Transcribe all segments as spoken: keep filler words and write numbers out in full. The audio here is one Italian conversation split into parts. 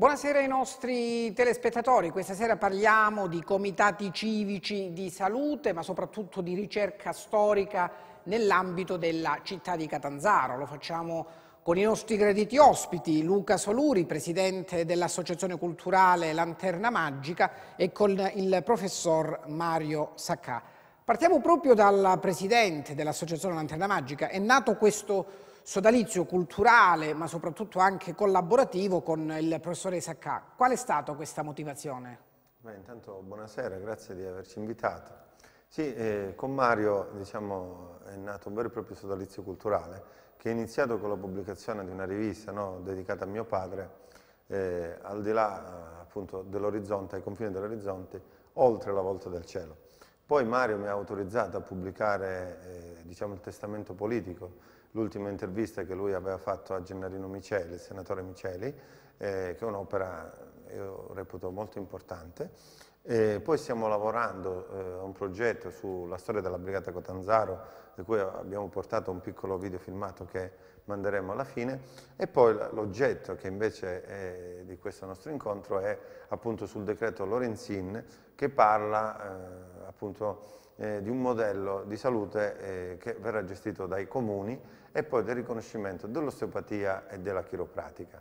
Buonasera ai nostri telespettatori, questa sera parliamo di comitati civici di salute ma soprattutto di ricerca storica nell'ambito della città di Catanzaro. Lo facciamo con i nostri graditi ospiti, Luca Soluri, presidente dell'Associazione Culturale Lanterna Magica, e con il professor Mario Saccà. Partiamo proprio dal presidente dell'Associazione Lanterna Magica. È nato questo sodalizio culturale ma soprattutto anche collaborativo con il professore Saccà. Qual è stata questa motivazione? Beh, intanto buonasera, grazie di averci invitato. Sì, eh, con Mario diciamo, è nato un vero e proprio sodalizio culturale che è iniziato con la pubblicazione di una rivista, no, dedicata a mio padre, eh, al di là appunto dell'orizzonte, ai confini dell'orizzonte, oltre la volta del cielo. Poi Mario mi ha autorizzato a pubblicare eh, diciamo, il testamento politico, l'ultima intervista che lui aveva fatto a Gennarino Miceli, il senatore Miceli, eh, che è un'opera, io reputo, molto importante. E poi stiamo lavorando eh, a un progetto sulla storia della Brigata Catanzaro, di cui abbiamo portato un piccolo video filmato che manderemo alla fine. E poi l'oggetto che invece è di questo nostro incontro è appunto sul decreto Lorenzin, che parla eh, appunto eh, di un modello di salute eh, che verrà gestito dai comuni e poi del riconoscimento dell'osteopatia e della chiropratica.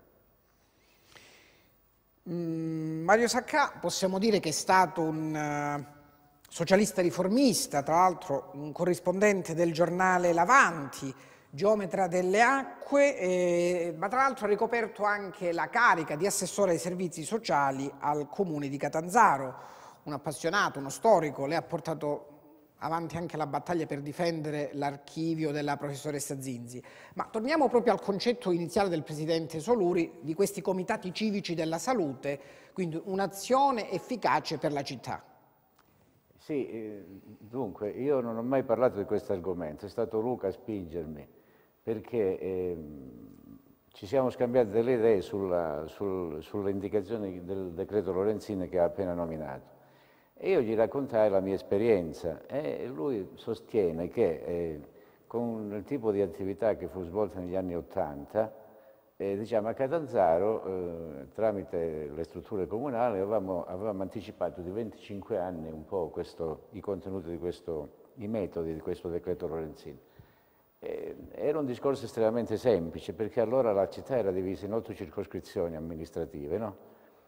Mm, Mario Saccà possiamo dire che è stato un uh, socialista riformista, tra l'altro un corrispondente del giornale L'Avanti, geometra delle acque, eh, ma tra l'altro ha ricoperto anche la carica di assessore ai servizi sociali al comune di Catanzaro. Un appassionato, uno storico, lei ha portato avanti anche la battaglia per difendere l'archivio della professoressa Zinzi. Ma torniamo proprio al concetto iniziale del presidente Soluri di questi comitati civici della salute, quindi un'azione efficace per la città. Sì, eh, dunque, io non ho mai parlato di questo argomento, è stato Luca a spingermi, perché eh, ci siamo scambiati delle idee sulla, sul, sulle indicazioni del decreto Lorenzin che ha appena nominato. E io gli raccontai la mia esperienza e lui sostiene che eh, con il tipo di attività che fu svolta negli anni Ottanta, eh, diciamo, a Catanzaro, eh, tramite le strutture comunali, avevamo, avevamo anticipato di venticinque anni un po' questo, i contenuti di questo, i metodi di questo decreto Lorenzin. Eh, era un discorso estremamente semplice, perché allora la città era divisa in otto circoscrizioni amministrative, no?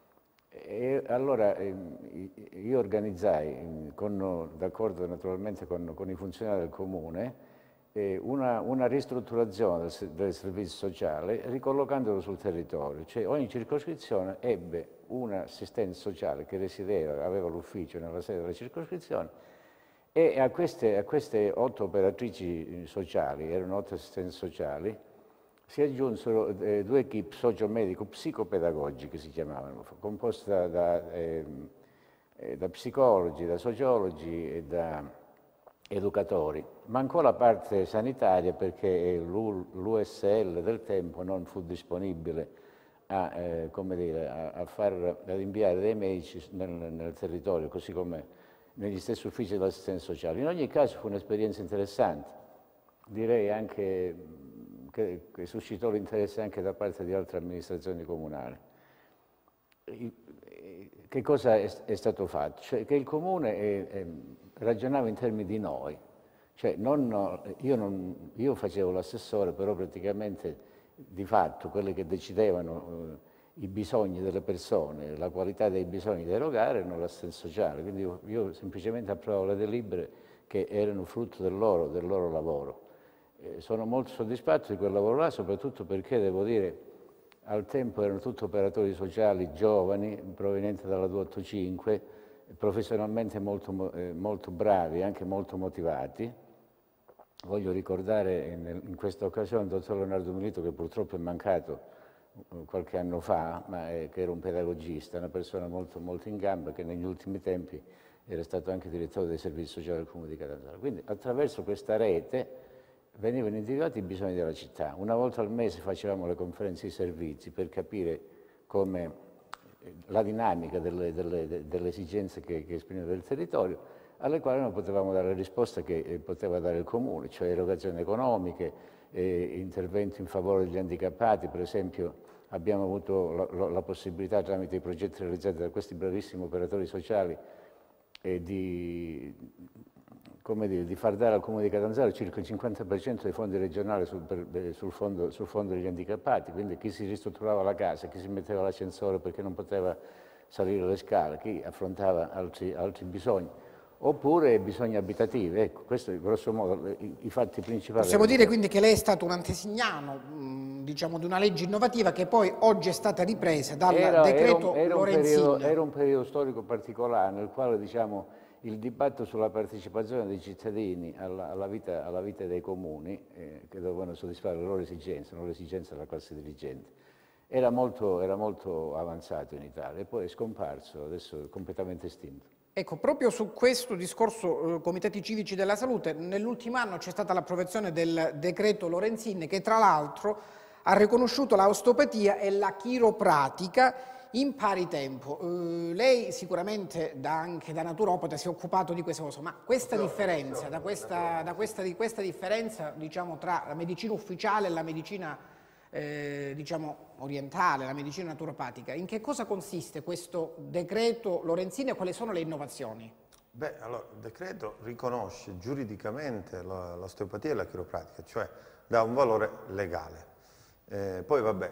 E allora eh, io organizzai, d'accordo naturalmente con, con i funzionari del comune, eh, una, una ristrutturazione del, del servizio sociale ricollocandolo sul territorio. Cioè ogni circoscrizione ebbe un assistente sociale che risiedeva, aveva l'ufficio nella sede della circoscrizione, e a queste, a queste otto operatrici sociali, erano otto assistenti sociali, si aggiunsero eh, due equip socio-medico-psicopedagogiche, si chiamavano, composte da, da, eh, da psicologi, da sociologi e da educatori. Mancò la parte sanitaria perché l'U S L del tempo non fu disponibile a, eh, come dire, a, a far ad inviare dei medici nel, nel territorio, così come negli stessi uffici dell'assistenza sociale. In ogni caso fu un'esperienza interessante, direi anche che, che suscitò l'interesse anche da parte di altre amministrazioni comunali. Che cosa è, è stato fatto? Cioè che il comune è, è, ragionava in termini di noi, cioè non, io, non, io facevo l'assessore, però praticamente di fatto quelli che decidevano eh, i bisogni delle persone, la qualità dei bisogni da erogare erano l'assistenza sociale, quindi io, io semplicemente approvavo le delibere che erano frutto del loro, del loro lavoro. Eh, sono molto soddisfatto di quel lavoro là, soprattutto perché devo dire al tempo erano tutti operatori sociali giovani, provenienti dalla duecentottantacinque, professionalmente molto, eh, molto bravi, anche molto motivati. Voglio ricordare in, in questa occasione il dottor Leonardo Milito, che purtroppo è mancato qualche anno fa, ma è, che era un pedagogista, una persona molto, molto in gamba, che negli ultimi tempi era stato anche direttore dei servizi sociali del Comune di Catanzaro. Quindi attraverso questa rete venivano individuati i bisogni della città. Una volta al mese facevamo le conferenze di servizi per capire come la dinamica delle, delle, delle esigenze che, che esprimeva il territorio, alle quali noi potevamo dare le risposte che poteva dare il Comune, cioè erogazioni economiche, eh, interventi in favore degli handicappati, per esempio abbiamo avuto la, la, la possibilità, tramite i progetti realizzati da questi bravissimi operatori sociali, eh, di, come dire, di far dare al Comune di Catanzaro circa il cinquanta per cento dei fondi regionali sul, per, sul, fondo, sul fondo degli handicappati, quindi chi si ristrutturava la casa, chi si metteva l'ascensore perché non poteva salire le scale, chi affrontava altri, altri bisogni, oppure bisogni abitativi. Ecco, questo è grosso modo i, i fatti principali. Possiamo dire quindi che lei è stato un antesignano, mh, diciamo, di una legge innovativa che poi oggi è stata ripresa dal era, decreto era un, era Lorenzin. Un periodo, era un periodo storico particolare nel quale, diciamo, il dibattito sulla partecipazione dei cittadini alla, alla, vita, alla vita dei comuni, eh, che dovevano soddisfare le loro esigenze, non le esigenze della classe dirigente, era molto, era molto avanzato in Italia e poi è scomparso, adesso è completamente estinto. Ecco, proprio su questo discorso eh, Comitati Civici della Salute, nell'ultimo anno c'è stata l'approvazione del decreto Lorenzin che tra l'altro ha riconosciuto l'osteopatia e la chiropratica in pari tempo. Eh, lei sicuramente da, anche da naturopata si è occupato di questa cosa, ma questa differenza, da questa, da questa, di questa differenza diciamo, tra la medicina ufficiale e la medicina eh, diciamo, orientale, la medicina naturopatica, in che cosa consiste questo decreto Lorenzin e quali sono le innovazioni? Beh, allora, il decreto riconosce giuridicamente l'osteopatia e la chiropratica, cioè dà un valore legale. Eh, poi vabbè,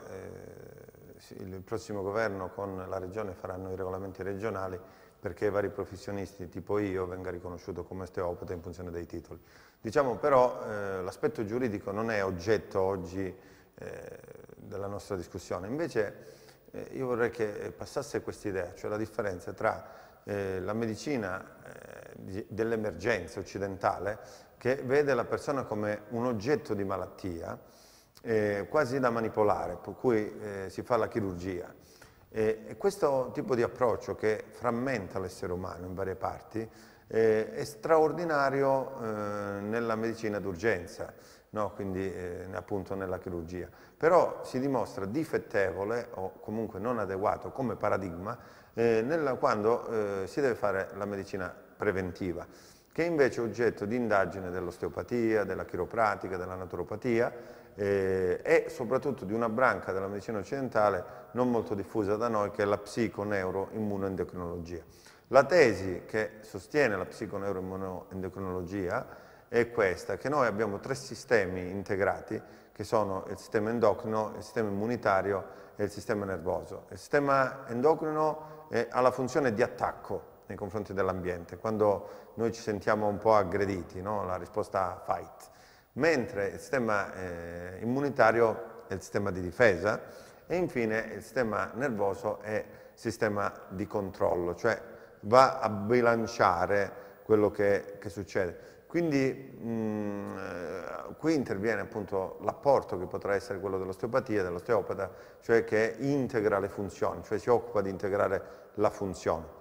eh, il prossimo governo con la regione faranno i regolamenti regionali perché i vari professionisti tipo io venga riconosciuto come osteopata in funzione dei titoli. Diciamo però eh, l'aspetto giuridico non è oggetto oggi eh, della nostra discussione, invece eh, io vorrei che passasse questa idea, cioè la differenza tra eh, la medicina eh, dell'emergenza occidentale che vede la persona come un oggetto di malattia Eh, quasi da manipolare, per cui eh, si fa la chirurgia. E, e questo tipo di approccio che frammenta l'essere umano in varie parti eh, è straordinario eh, nella medicina d'urgenza, no? Quindi eh, appunto nella chirurgia. Però si dimostra difettevole o comunque non adeguato come paradigma eh, nella, quando eh, si deve fare la medicina preventiva, che è invece oggetto di indagine dell'osteopatia, della chiropratica, della naturopatia, Eh, e soprattutto di una branca della medicina occidentale non molto diffusa da noi che è la psico-neuro-immunoendocrinologia. La tesi che sostiene la psico-neuro-immunoendocrinologia è questa, che noi abbiamo tre sistemi integrati che sono il sistema endocrino, il sistema immunitario e il sistema nervoso. Il sistema endocrino eh, ha la funzione di attacco nei confronti dell'ambiente, quando noi ci sentiamo un po' aggrediti, no? La risposta fight. Mentre il sistema eh, immunitario è il sistema di difesa e infine il sistema nervoso è il sistema di controllo, cioè va a bilanciare quello che, che succede. Quindi mh, eh, qui interviene appunto l'apporto che potrà essere quello dell'osteopatia, dell'osteopata, cioè che integra le funzioni, cioè si occupa di integrare la funzione.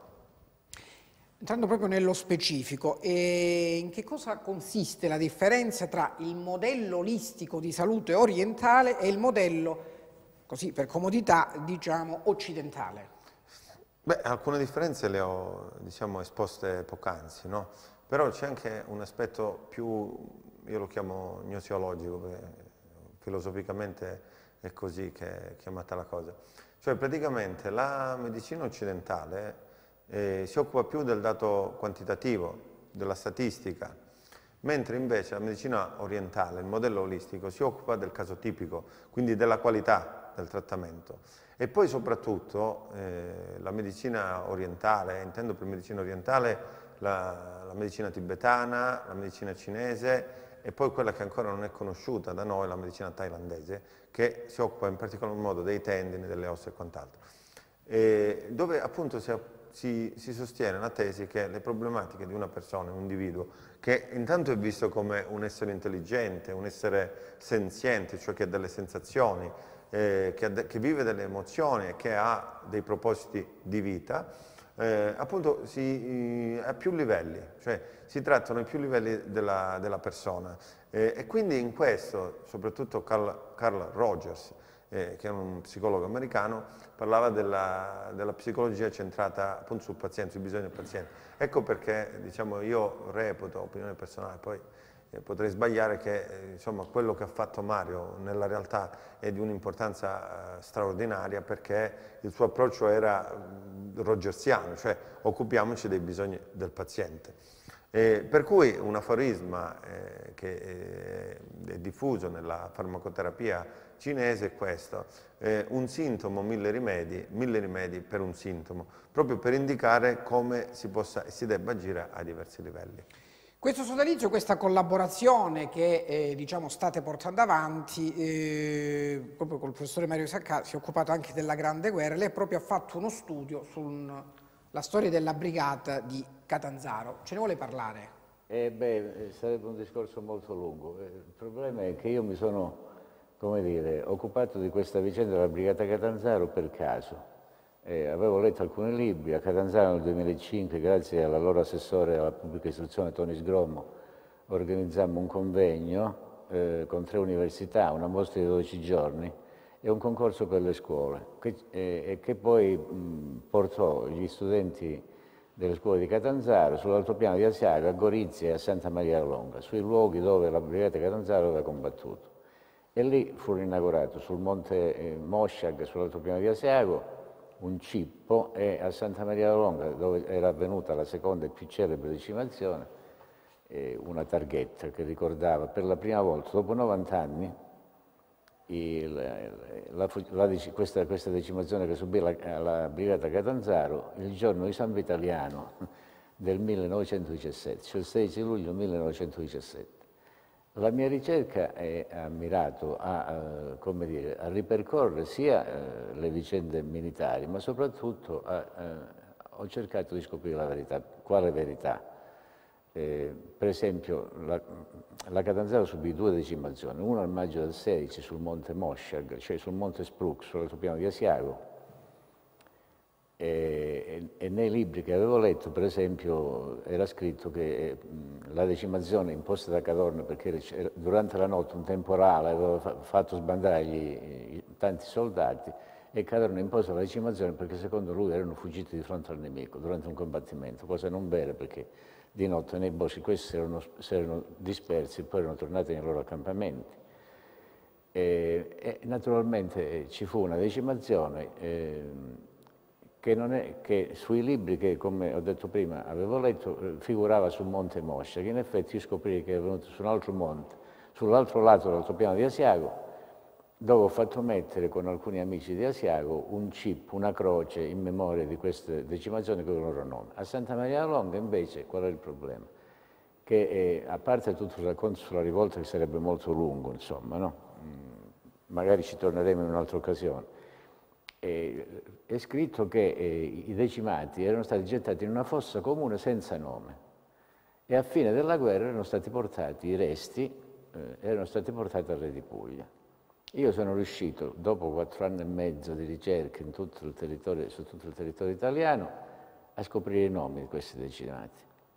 Entrando proprio nello specifico, eh, in che cosa consiste la differenza tra il modello olistico di salute orientale e il modello, così per comodità, diciamo, occidentale? Beh, alcune differenze le ho, diciamo, esposte poc'anzi, no? Però c'è anche un aspetto più, io lo chiamo gnoseologico, perché filosoficamente è così che è chiamata la cosa. Cioè praticamente la medicina occidentale Eh, si occupa più del dato quantitativo, della statistica, mentre invece la medicina orientale, il modello olistico, si occupa del caso tipico, quindi della qualità del trattamento. E poi soprattutto eh, la medicina orientale, intendo per medicina orientale la, la medicina tibetana, la medicina cinese e poi quella che ancora non è conosciuta da noi, la medicina thailandese, che si occupa in particolar modo dei tendini, delle ossa e quant'altro, e dove appunto si Si, si sostiene la tesi che le problematiche di una persona, un individuo, che intanto è visto come un essere intelligente, un essere senziente, cioè che ha delle sensazioni, eh, che, ha de, che vive delle emozioni e che ha dei propositi di vita, eh, appunto si, a più livelli, cioè si trattano i più livelli della, della persona. Eh, e quindi in questo, soprattutto Carl, Carl Rogers, Eh, che è un psicologo americano, parlava della, della psicologia centrata appunto sul paziente, sui bisogni del paziente. Ecco perché diciamo, io reputo, opinione personale, poi eh, potrei sbagliare, che eh, insomma, quello che ha fatto Mario nella realtà è di un'importanza eh, straordinaria, perché il suo approccio era mh, rogersiano, cioè occupiamoci dei bisogni del paziente. Eh, per cui un aforisma eh, che eh, è diffuso nella farmacoterapia cinese è questo: eh, un sintomo, mille rimedi, mille rimedi per un sintomo, proprio per indicare come si possa e si debba agire a diversi livelli. Questo sodalizio, questa collaborazione che eh, diciamo, state portando avanti, eh, proprio col professore Mario Saccà, si è occupato anche della Grande Guerra, lei proprio ha fatto uno studio sulla storia della brigata di Catanzaro. Ce ne vuole parlare? Eh beh, sarebbe un discorso molto lungo. Il problema è che io mi sono, come dire, occupato di questa vicenda della brigata Catanzaro per caso. Eh, avevo letto alcuni libri. A Catanzaro nel duemilacinque, grazie all'allora assessore alla pubblica istruzione Tony Sgromo, organizzammo un convegno eh, con tre università, una mostra di dodici giorni e un concorso per le scuole, che, eh, e che poi mh, portò gli studenti delle scuole di Catanzaro sull'altopiano di Asiago, a Gorizia e a Santa Maria la Longa, sui luoghi dove la brigata Catanzaro aveva combattuto. E lì furono inaugurati sul monte eh, Mosciag, sull'altopiano di Asiago, un cippo, e a Santa Maria la Longa, dove era avvenuta la seconda e più celebre decimazione, eh, una targhetta che ricordava per la prima volta, dopo novanta anni, il, la, la, questa, questa decimazione che subì la, la brigata Catanzaro il giorno di San Vitaliano del millenovecentodiciassette, cioè il sedici luglio millenovecentodiciassette. La mia ricerca è ammirato a, come dire, a ripercorrere sia eh, le vicende militari, ma soprattutto a, eh, ho cercato di scoprire la verità. Quale verità? Eh, per esempio, la, la Catanzaro subì due decimazioni, una al maggio del sedici sul monte Mosciag, cioè sul monte Sprux, sull'altopiano di Asiago, e, e, e nei libri che avevo letto, per esempio, era scritto che mh, la decimazione imposta da Cadorna, perché durante la notte un temporale aveva fa fatto sbandare gli, gli, tanti soldati, e Cadorna impose la decimazione perché secondo lui erano fuggiti di fronte al nemico durante un combattimento, cosa non vera, perché di notte nei boschi questi si erano, si erano dispersi e poi erano tornati nei loro accampamenti. E, e naturalmente ci fu una decimazione eh, che, non è, che sui libri che, come ho detto prima, avevo letto, figurava sul monte Moscia, che in effetti io scoprii che è venuto su un altro monte, sull'altro lato dell'altopiano di Asiago, dove ho fatto mettere con alcuni amici di Asiago un chip, una croce in memoria di queste decimazioni con il loro nome. A Santa Maria la Longa invece qual è il problema? Che eh, a parte tutto il racconto sulla rivolta, che sarebbe molto lungo, insomma, no? Mm, magari ci torneremo in un'altra occasione. Eh, è scritto che eh, i decimati erano stati gettati in una fossa comune senza nome e a fine della guerra erano stati portati, i resti eh, erano stati portati al re di Puglia. Io sono riuscito, dopo quattro anni e mezzo di ricerche in tutto il territorio, su tutto il territorio italiano, a scoprire i nomi di questi decimati.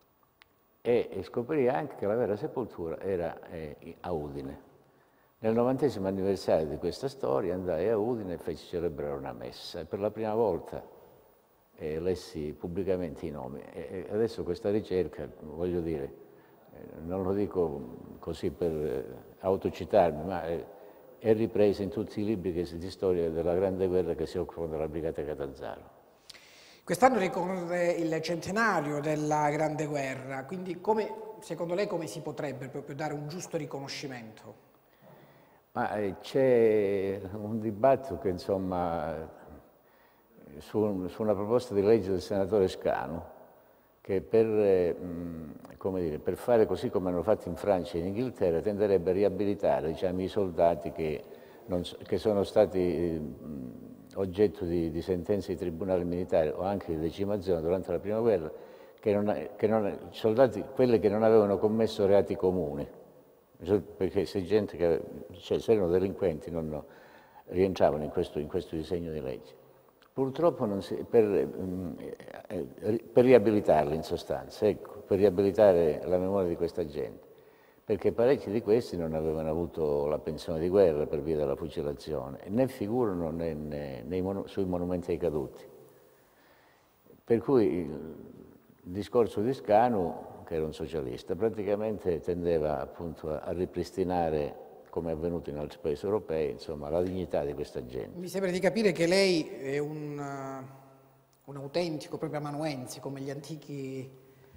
E, e scoprì anche che la vera sepoltura era eh, a Udine. Nel novantesimo anniversario di questa storia andai a Udine e feci celebrare una messa. E per la prima volta eh, lessi pubblicamente i nomi. E, e adesso questa ricerca, voglio dire, eh, non lo dico così per eh, autocitarmi, ma... Eh, è ripresa in tutti i libri che si, di storia della Grande Guerra che si occupano della brigata Catanzaro. Quest'anno ricorre il centenario della Grande Guerra, quindi come, secondo lei come si potrebbe proprio dare un giusto riconoscimento? Ma eh, c'è un dibattito che insomma su, su una proposta di legge del senatore Scanu, che per, eh, mh, come dire, per fare così come hanno fatto in Francia e in Inghilterra tenderebbe a riabilitare, diciamo, i soldati che, non, che sono stati mh, oggetto di, di sentenze di tribunale militare o anche di decimazione durante la prima guerra, che non, che non, soldati, quelli che non avevano commesso reati comuni, perché se gente che, cioè, se erano delinquenti non rientravano in questo, in questo disegno di legge. Purtroppo non si, per, per riabilitarli in sostanza, ecco, per riabilitare la memoria di questa gente, perché parecchi di questi non avevano avuto la pensione di guerra per via della fucilazione, né figurano né, né, nei, sui monumenti ai caduti. Per cui il discorso di Scanu che era un socialista, praticamente tendeva appunto a, a ripristinare, come è avvenuto in altri paesi europei, insomma, la dignità di questa gente. Mi sembra di capire che lei è un, uh, un autentico, proprio amanuense, come gli antichi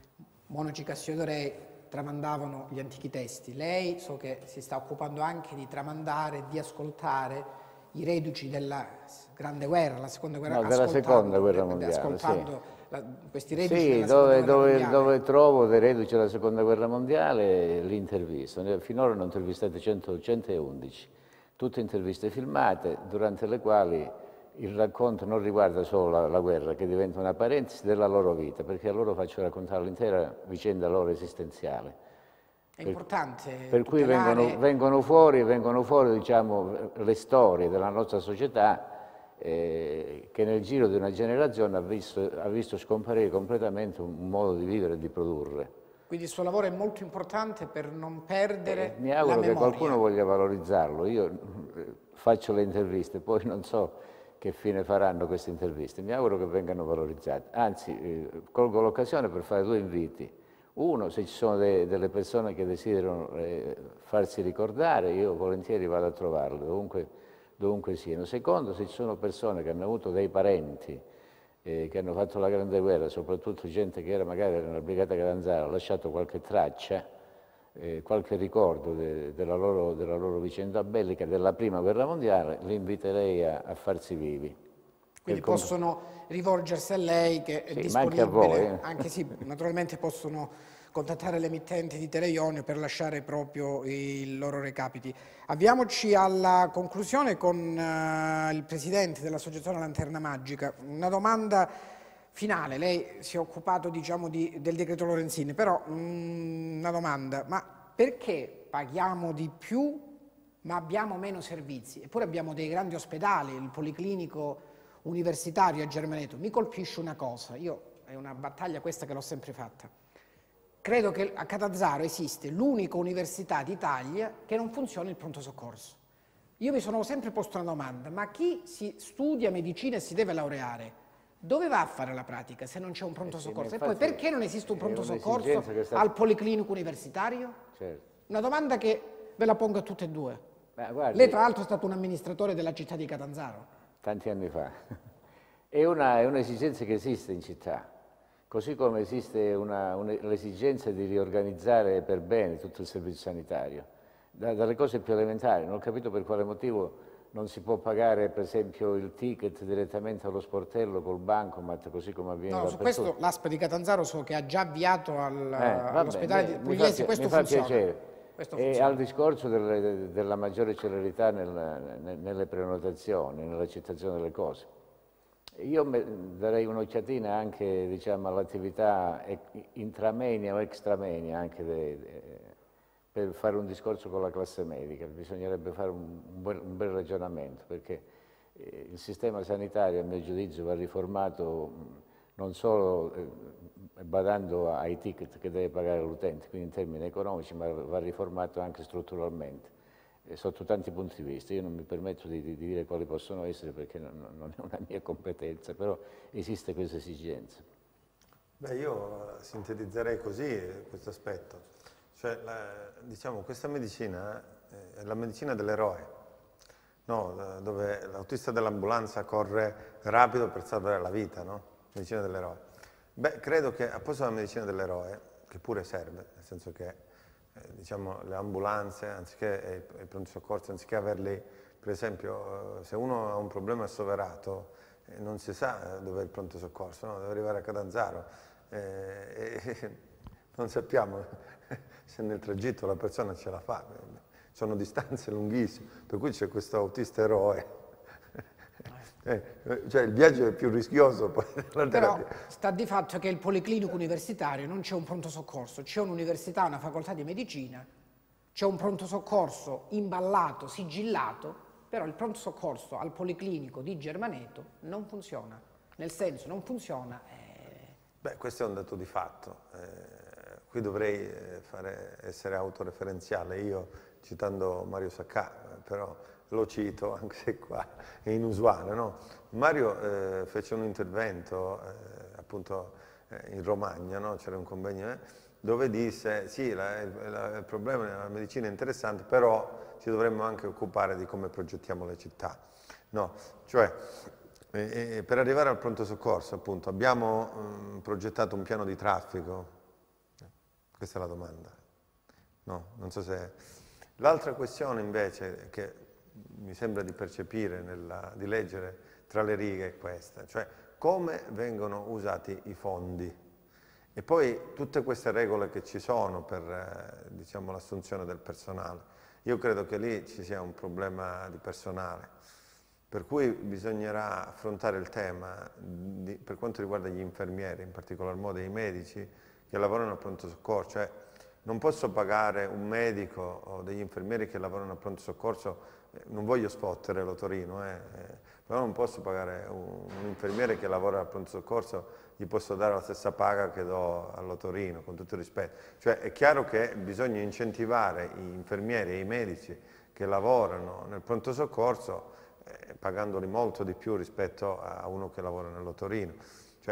monaci cassiodorei tramandavano gli antichi testi. Lei so che si sta occupando anche di tramandare, di ascoltare i reduci della Grande Guerra, la Seconda Guerra, no, della Seconda Guerra Mondiale, ascoltando sì. la, questi reduci sì, della dove, Seconda dove, Guerra Mondiale. dove trovo dei reduci della Seconda Guerra Mondiale li intervisto. Finora ne ho intervistate centoundici, tutte interviste filmate, durante le quali il racconto non riguarda solo la, la guerra, che diventa una parentesi della loro vita, perché a loro faccio raccontare l'intera vicenda loro esistenziale. È importante. Per cui vengono, vengono fuori, vengono fuori diciamo, le storie della nostra società eh, che nel giro di una generazione ha visto, ha visto scomparire completamente un modo di vivere e di produrre. Quindi il suo lavoro è molto importante per non perdere eh, Mi auguro la che memoria. qualcuno voglia valorizzarlo. Io faccio le interviste, poi non so che fine faranno queste interviste. Mi auguro che vengano valorizzate. Anzi, eh, colgo l'occasione per fare due inviti. Uno, se ci sono de, delle persone che desiderano eh, farsi ricordare, io volentieri vado a trovarle, dovunque, dovunque siano. Secondo, se ci sono persone che hanno avuto dei parenti eh, che hanno fatto la Grande Guerra, soprattutto gente che era magari nella Brigata Catanzaro, ha lasciato qualche traccia, eh, qualche ricordo de, della, loro, della loro vicenda bellica della Prima Guerra Mondiale, li inviterei a, a farsi vivi. Quindi possono rivolgersi a lei che è sì, disponibile, ma anche a voi, eh. anche sì, naturalmente possono contattare l'emittente di Teleionio per lasciare proprio i loro recapiti. Avviamoci alla conclusione con uh, il presidente dell'Associazione Lanterna Magica. Una domanda finale, lei si è occupato diciamo di, del decreto Lorenzin, però mm, una domanda, ma perché paghiamo di più ma abbiamo meno servizi? Eppure abbiamo dei grandi ospedali, il Policlinico Universitario a Germaneto. Mi colpisce una cosa, io è una battaglia questa che l'ho sempre fatta. Credo che a Catanzaro esiste l'unica università d'Italia che non funziona il pronto soccorso. Io mi sono sempre posto una domanda, ma chi si studia medicina e si deve laureare, dove va a fare la pratica se non c'è un pronto eh sì, soccorso? E poi perché non esiste un pronto soccorso sta... al Policlinico Universitario? Certo. Una domanda che ve la pongo a tutte e due. Beh, guardi, lei tra l'altro è stato un amministratore della città di Catanzaro. Tanti anni fa. È un'esigenza che esiste in città. Così come esiste l'esigenza di riorganizzare per bene tutto il servizio sanitario, da, dalle cose più elementari. Non ho capito per quale motivo non si può pagare per esempio il ticket direttamente allo sportello col bancomat, così come avviene no, su questo l'A S P di Catanzaro so che ha già avviato al, eh, all'ospedale di Pugliese, questo mi fa funziona. Piacere. Questo e funziona. al discorso delle, della maggiore celerità nel, nelle prenotazioni, nell'accettazione delle cose. Io darei un'occhiatina anche diciamo, all'attività intramenia o extramenia anche de, de, per fare un discorso con la classe medica. Bisognerebbe fare un, un, bel, un bel ragionamento perché eh, il sistema sanitario a mio giudizio va riformato non solo eh, badando ai ticket che deve pagare l'utente, quindi in termini economici, ma va riformato anche strutturalmente. Sotto tanti punti di vista, io non mi permetto di, di dire quali possono essere perché non, non è una mia competenza, però esiste questa esigenza. Beh, io sintetizzerei così questo aspetto, cioè la, diciamo questa medicina è la medicina dell'eroe, no? Dove l'autista dell'ambulanza corre rapido per salvare la vita, no? Medicina dell'eroe. Beh, credo che apposta la medicina dell'eroe, che pure serve, nel senso che Eh, diciamo, le ambulanze, anziché eh, i pronti soccorsi, anziché averli, per esempio, eh, se uno ha un problema assoverato, eh, non si sa dove è il pronto soccorso, no? Deve arrivare a Catanzaro, eh, e non sappiamo se nel tragitto la persona ce la fa, sono distanze lunghissime, per cui c'è questo autista eroe. Eh, cioè il viaggio è più rischioso poi della terapia. Però sta di fatto che il Policlinico Universitario non c'è un pronto soccorso, c'è un'università, una facoltà di medicina, c'è un pronto soccorso imballato, sigillato, però il pronto soccorso al Policlinico di Germaneto non funziona, nel senso non funziona. Eh... Beh, questo è un dato di fatto, eh, qui dovrei fare, essere autoreferenziale io citando Mario Saccà, però lo cito, anche se qua è inusuale, no? Mario eh, fece un intervento eh, appunto eh, in Romagna, no? C'era un convegno, eh, dove disse sì, la, la, il problema della medicina è interessante, però ci dovremmo anche occupare di come progettiamo le città. No, cioè, eh, eh, per arrivare al pronto soccorso, appunto, abbiamo um, progettato un piano di traffico? Questa è la domanda. No, non so se... L'altra questione invece che mi sembra di percepire, nella, di leggere tra le righe è questa, cioè come vengono usati i fondi. E poi tutte queste regole che ci sono per eh, diciamo, l'assunzione del personale. Io credo che lì ci sia un problema di personale, per cui bisognerà affrontare il tema di, per quanto riguarda gli infermieri, in particolar modo i medici che lavorano al pronto soccorso. Cioè, non posso pagare un medico o degli infermieri che lavorano al pronto soccorso, eh, non voglio sfottere l'Otorino, eh, eh, però non posso pagare un, un infermiere che lavora al pronto soccorso, gli posso dare la stessa paga che do all'Otorino, con tutto il rispetto. Cioè è chiaro che bisogna incentivare gli infermieri e i medici che lavorano nel pronto soccorso eh, pagandoli molto di più rispetto a uno che lavora nell'Otorino. Cioè,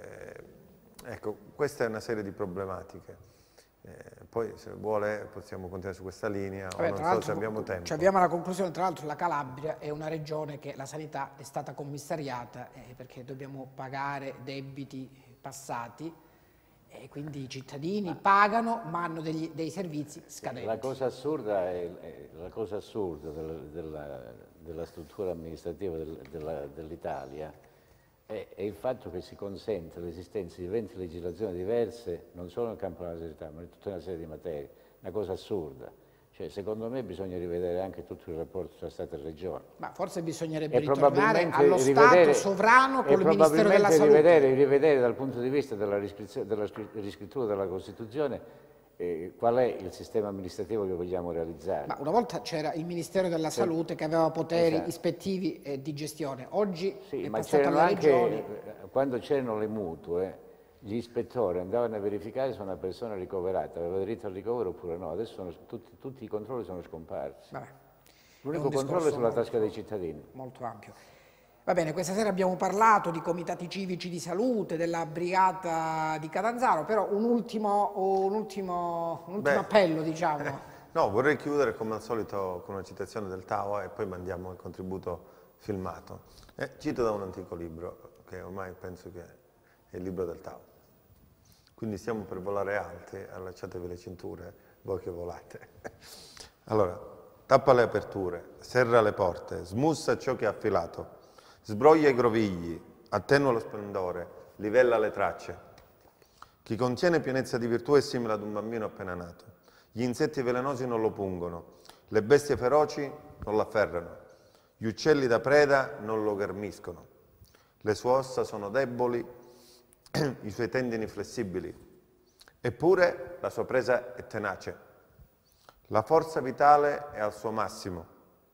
eh, ecco, questa è una serie di problematiche. Eh, poi se vuole possiamo continuare su questa linea. Vabbè, o non so se abbiamo tempo. Ci avviamo alla conclusione. Tra l'altro la Calabria è una regione che la sanità è stata commissariata eh, perché dobbiamo pagare debiti passati e quindi i cittadini pagano ma hanno degli, dei servizi scadenti. La cosa assurda, è, è, la cosa assurda della, della, della struttura amministrativa del, dell'Italia è, è il fatto che si consente l'esistenza di venti legislazioni diverse non solo nel campo della sanità ma in tutta una serie di materie. Una cosa assurda. Cioè, secondo me bisogna rivedere anche tutto il rapporto tra Stato e Regione. Ma forse bisognerebbe e ritornare allo Stato sovrano con il Ministero della Salute. Rivedere, rivedere dal punto di vista della, della riscrittura della Costituzione eh, qual è il sistema amministrativo che vogliamo realizzare. Ma una volta c'era il Ministero della Salute che aveva poteri esatto. ispettivi e di gestione. Oggi sì, è ma passato alla anche, Regione. Quando c'erano le mutue, gli ispettori andavano a verificare se una persona ricoverata aveva diritto al ricovero oppure no. Adesso sono, tutti, tutti i controlli sono scomparsi. L'unico controllo è sulla tasca dei cittadini. Molto ampio. Va bene, questa sera abbiamo parlato di comitati civici di salute, della brigata di Catanzaro, però un ultimo, un ultimo, un ultimo Beh, appello, diciamo. Eh, no, vorrei chiudere come al solito con una citazione del Tao e poi mandiamo il contributo filmato. Eh, cito da un antico libro, che ormai penso che è il libro del Tao. Quindi stiamo per volare alti, allacciatevi le cinture, voi che volate. Allora, tappa le aperture, serra le porte, smussa ciò che è affilato, sbroglia i grovigli, attenua lo splendore, livella le tracce. Chi contiene pienezza di virtù è simile ad un bambino appena nato. Gli insetti velenosi non lo pungono, le bestie feroci non l'afferrano, gli uccelli da preda non lo ghermiscono. Le sue ossa sono deboli, i suoi tendini flessibili, eppure la sua presa è tenace. La forza vitale è al suo massimo.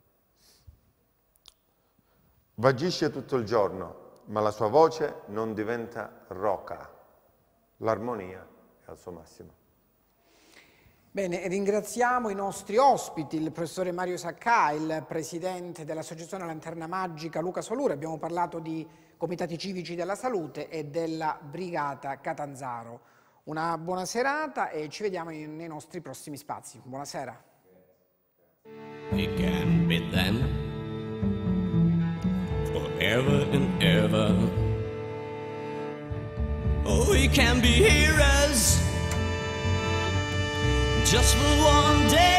Vagisce tutto il giorno, ma la sua voce non diventa roca. L'armonia è al suo massimo. Bene, ringraziamo i nostri ospiti, il professore Mario Saccà, il presidente dell'Associazione Lanterna Magica Luca Soluri. Abbiamo parlato di comitati civici della salute e della brigata Catanzaro. Una buona serata e ci vediamo nei nostri prossimi spazi. Buonasera. It can be them forever and ever. Oh, we can be heroes just for one day.